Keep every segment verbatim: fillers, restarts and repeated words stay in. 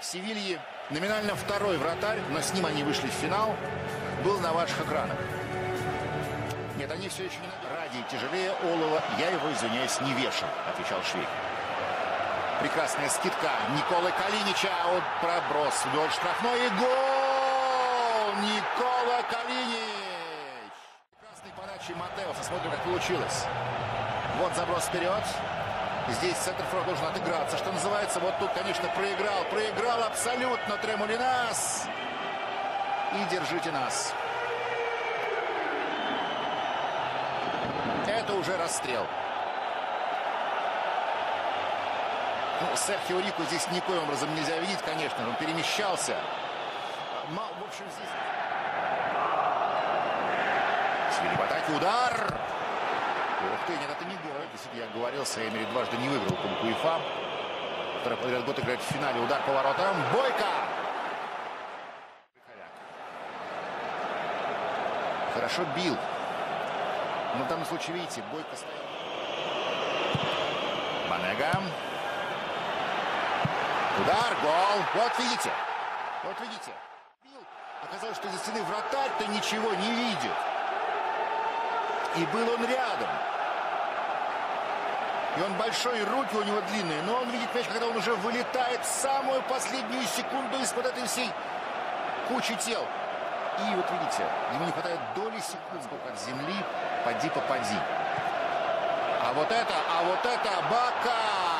Севильи, номинально второй вратарь, но с ним они вышли в финал, был на ваших экранах. Нет, они все еще не... Ради тяжелее олова, я его, извиняюсь, не вешал, отвечал Швейк. Прекрасная скидка Николы Калинича, он проброс вдоль штрафной и гол! Никола Калинич! Прекрасной подачи Матеуса, смотрим, как получилось. Вот заброс вперед. Здесь центр-форвард должен отыграться, что называется. Вот тут, конечно, проиграл. Проиграл абсолютно Тремолинас. И держите нас. Это уже расстрел. Ну, Серхио Рико здесь никоим образом нельзя видеть, конечно. Он перемещался. В общем, здесь... Севилья в атаке. Удар! Ух ты, нет, это не гол. Если я говорил, Эмери дважды не выиграл Кубок УЕФА. Второй подряд год играет в финале. Удар по воротам. Бойко! Хорошо бил. Но в данном случае, видите, Бойко стоит. Банега. Удар, гол. Вот видите. Вот видите. Оказалось, что из-за стены вратарь-то ничего не видит. И был он рядом. И он большой, и руки у него длинные. Но он видит мяч, когда он уже вылетает в самую последнюю секунду из-под этой всей кучи тел. И вот видите, ему не хватает доли секунд, сколько от земли. Поди, попади. А вот это, а вот это, Бака!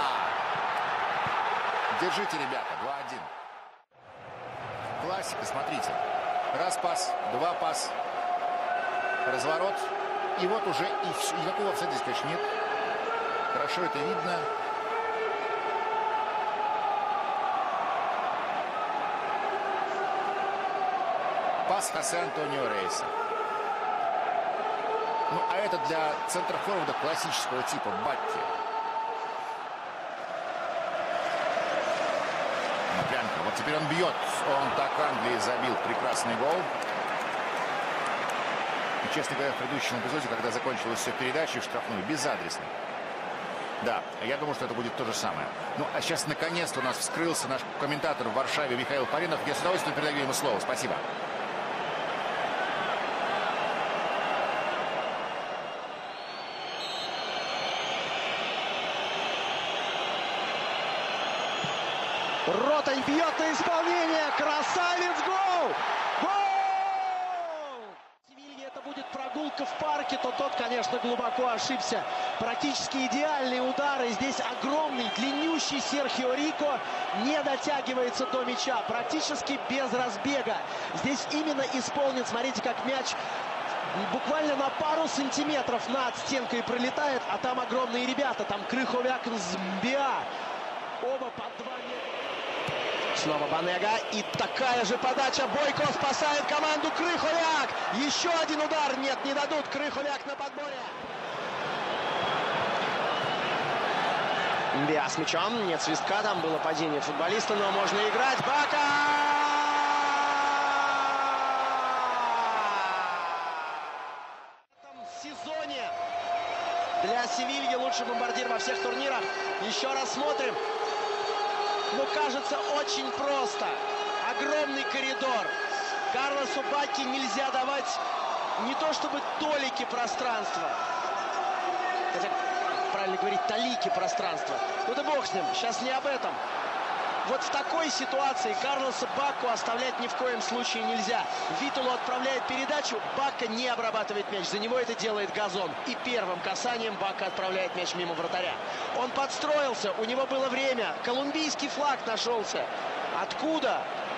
Держите, ребята, два один. Классика, смотрите. Раз пас, два пас. Разворот. И вот уже и все. Никакого офсайда здесь, конечно, нет. Хорошо это видно. Пас Хосе Антонио Рейса. Ну, а это для центр-форварда классического типа Бакки. Маклянка. Вот теперь он бьет. Он так Англии забил прекрасный гол. И, честно говоря, в предыдущем эпизоде, когда закончилась все передача в штрафную, безадресный. Да, я думаю, что это будет то же самое. Ну, а сейчас наконец-то у нас вскрылся наш комментатор в Варшаве Михаил Паринов. Я с удовольствием передаю ему слово. Спасибо. Ротань бьет на исполнение. Красавец, гол! Гол! Севилье это будет прогулка в парке, то тот, конечно, глубоко ошибся. Практически идеальные удары. Здесь огромный, длиннющий Серхио Рико не дотягивается до мяча. Практически без разбега. Здесь именно исполнен. Смотрите, как мяч буквально на пару сантиметров над стенкой пролетает. А там огромные ребята. Там Крыховяк, Нзмбиа. Оба под два метра. Снова Банега. И такая же подача. Бойко спасает команду. Крыховяк. Еще один удар. Нет, не дадут. Крыховяк на подборе. Биа с мячом. Нет свистка. Там было падение футболиста, но можно играть. Бака! В этом сезоне для Севильи лучший бомбардир во всех турнирах. Еще раз смотрим. Ну, кажется, очень просто. Огромный коридор. Карлосу Бакки нельзя давать не то чтобы толики пространства. Хотя, правильно говорить, талики пространства. Ну да бог с ним, сейчас не об этом. Вот в такой ситуации Карлоса Бакку оставлять ни в коем случае нельзя. Витулу отправляет передачу, Бакка не обрабатывает мяч. За него это делает Газон. И первым касанием Бакка отправляет мяч мимо вратаря. Он подстроился, у него было время. Колумбийский флаг нашелся. Откуда?